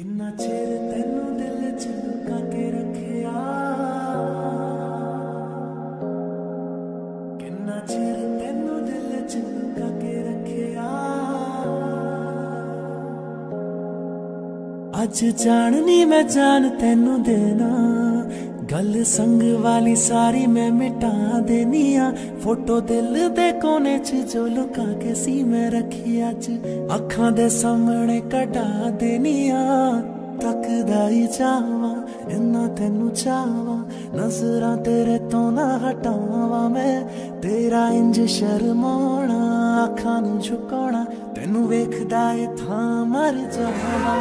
किन्ना चिर तेनू दिल च लुका के रखिया, किन्ना चिर तेनू दिल च लुका के रखिया। अज जाननी मैं जान तेनू देना, गल संग वाली सारी मैं मिटा देनी आ। फोटो दिल दे कोने च जो लुका के सी मैं रखी अज अखां दे सामने कटा देनी आ। तकदा ही जावा इन्ना तेनू चावा, नजरां तेरे तो ना हटावा मैं। तेरा इंज शर्माना अखां नू झुकाना, तेनू वेखदा ए थां मर जावा।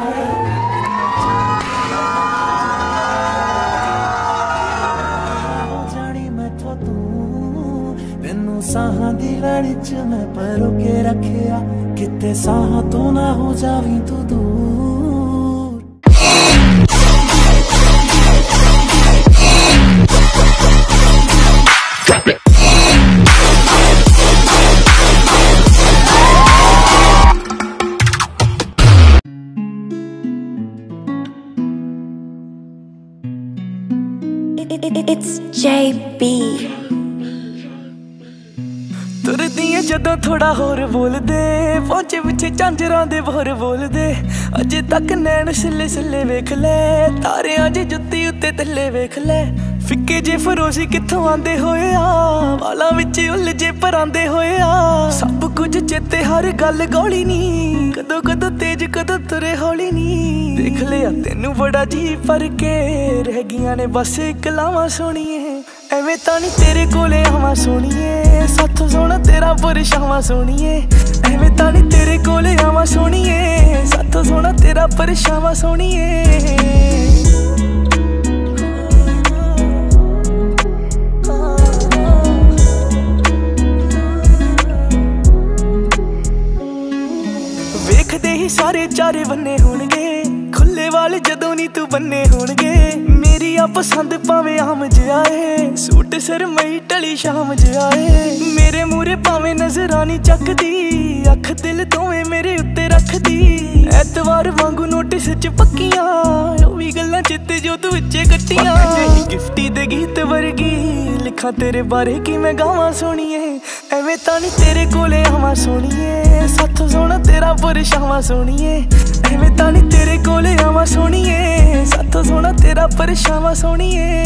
तेनू साहां दी लड़ी च मैं परो के रखिया, किते साहां तो ना हो जावी तू दूर। It's JB। तुरदियां जदों थोड़ा होर बोल दे, पहुंचे पिछे झांजरां दे बोर बोल दे। अजे तक नैन सिले सिले वेख ले, तारे अजे जुत्ती उत्ते थल्ले वेख ले। फिक्के जे फरोशी कित्थों आंदे होए आ, वालां विच उलझे परांदे होए आ। सब कुछ चेते हर गल गौली नी, कदों कदों तेज कदों तुरे हौली नी। देख लिया तेनू बड़ा जी पर के, रह गियां ने बस इक लावां सोहणीए। एवें तां नी तेरे कोले आवां सोहणीए, साथों सोहना तेरा परछावां सोहणीए। एवें तां नी तेरे कोले आवां सोहणीए, साथों सोहना तेरा परछावां सोहणीए। वेखदे ही सारे चारे बन्ने होणगे, खुले वाल जदों नी तू बन्ने होणगे। मेरी आ पसंद भावें आम जाए, सूट सरमई टली शाम जाए। मेरे मूरे भावें नजरां नी चकदी, अख दिल दोवें मेरे उत्ते रखदी। ऐतवार वांगू नोटिस च पक्कियां, ओह वी गल्लां चित्ते जो तू विचे कट्टियां। गिफ्टी दे गीत वर्गी लिखा तेरे बारे कि मैं गावां सोहणीए। एवें तां नी तेरे कोले आवां सोहणीए, साथों सोहना तेरा परछावां सोहणीए। एवें तां नी तेरे कोले आवां सोहणीए, साथों सोहना तेरा परछावां सोहणीए।